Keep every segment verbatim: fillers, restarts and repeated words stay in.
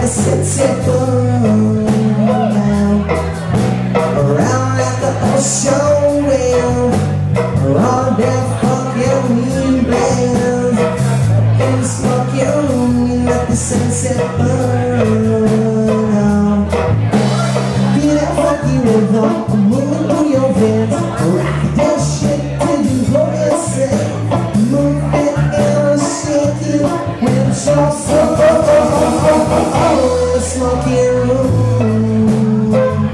the sunset burn down around like the ocean wheel, all that fucking wind blows in the smoky room. Let the sunset burn down. Feel that funky rhythm, I'm moving through your veins. Rock that shit till you go insane. Move it and shake it with your soul. Smoky room.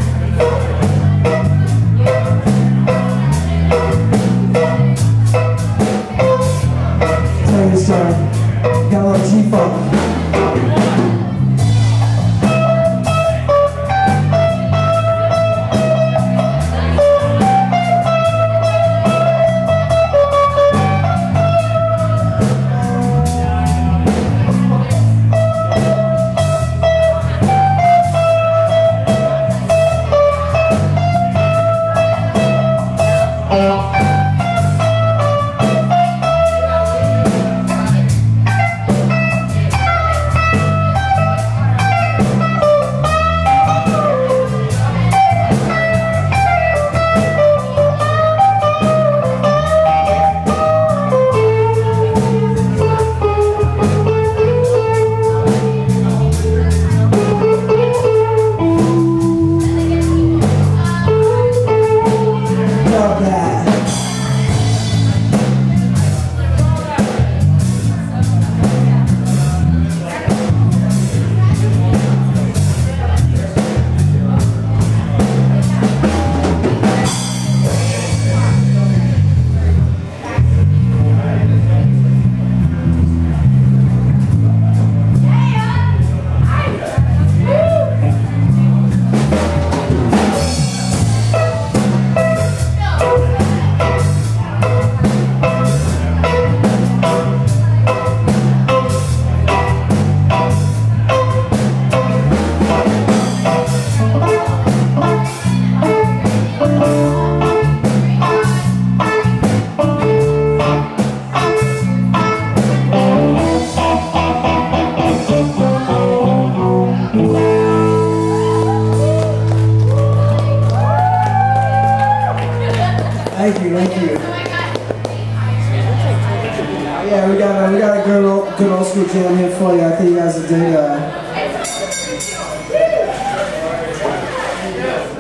Tell you a story. Got a little G-funk. Thank you, thank you. Yeah, we got a, we got a good old, good old school jam here for you. I think you guys will dig. Uh,